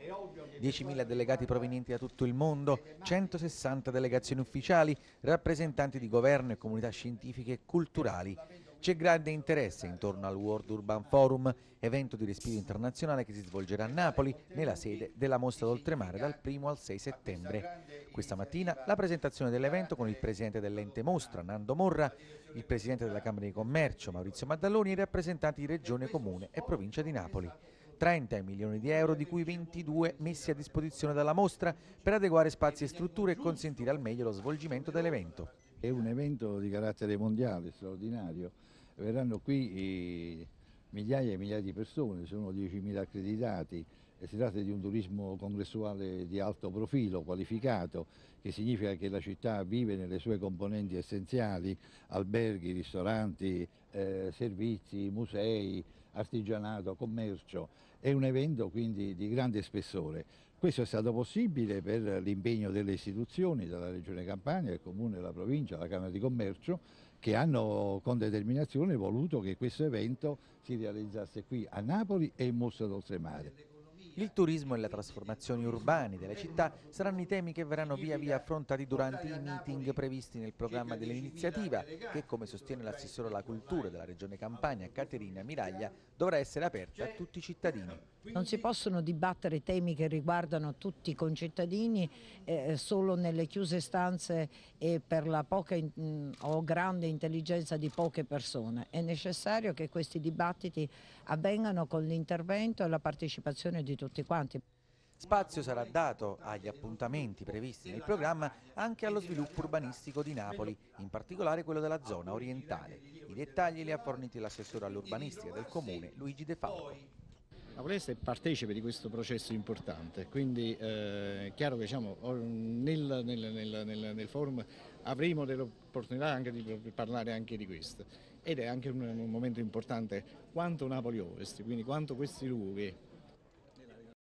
10.000 delegati provenienti da tutto il mondo, 160 delegazioni ufficiali, rappresentanti di governo e comunità scientifiche e culturali. C'è grande interesse intorno al World Urban Forum, evento di respiro internazionale che si svolgerà a Napoli, nella sede della Mostra d'Oltremare dal 1 al 6 settembre. Questa mattina la presentazione dell'evento con il presidente dell'ente Mostra, Nando Morra, il presidente della Camera di Commercio, Maurizio Maddaloni, e i rappresentanti di Regione, Comune e Provincia di Napoli. 30 milioni di euro, di cui 22 messi a disposizione dalla mostra per adeguare spazi e strutture e consentire al meglio lo svolgimento dell'evento. È un evento di carattere mondiale, straordinario. Verranno qui migliaia e migliaia di persone, sono 10.000 accreditati. Si tratta di un turismo congressuale di alto profilo, qualificato, che significa che la città vive nelle sue componenti essenziali: alberghi, ristoranti, servizi, musei, artigianato, commercio. È un evento quindi di grande spessore. Questo è stato possibile per l'impegno delle istituzioni, della Regione Campania, il Comune, la Provincia, la Camera di Commercio, che hanno con determinazione voluto che questo evento si realizzasse qui a Napoli e in Mostra d'Oltremare. Il turismo e le trasformazioni urbane delle città saranno i temi che verranno via via affrontati durante i meeting previsti nel programma dell'iniziativa che, come sostiene l'assessore alla cultura della Regione Campania, Caterina Miraglia, dovrà essere aperta a tutti i cittadini. Non si possono dibattere temi che riguardano tutti i concittadini solo nelle chiuse stanze e per la poca o grande intelligenza di poche persone. È necessario che questi dibattiti avvengano con l'intervento e la partecipazione di tutti quanti. Spazio sarà dato agli appuntamenti previsti nel programma anche allo sviluppo urbanistico di Napoli, in particolare quello della zona orientale. I dettagli li ha forniti l'assessore all'urbanistica del Comune, Luigi De Falco. Napoleonese è partecipe di questo processo importante, quindi è chiaro che diciamo, nel forum avremo dell'opportunità anche di parlare anche di questo, ed è anche un momento importante quanto Napoli Ovest, quindi quanto questi luoghi